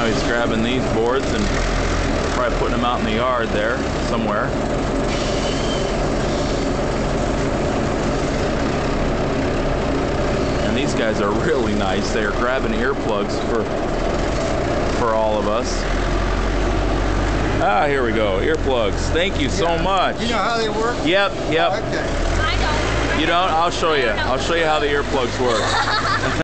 he's grabbing these boards and probably putting them out in the yard there somewhere. And these guys are really nice. They are grabbing earplugs for all of us. Ah, here we go. Earplugs. Thank you so much. You know how they work? Yep. Okay. I don't. You don't? I'll show you. I'll show you how the earplugs work.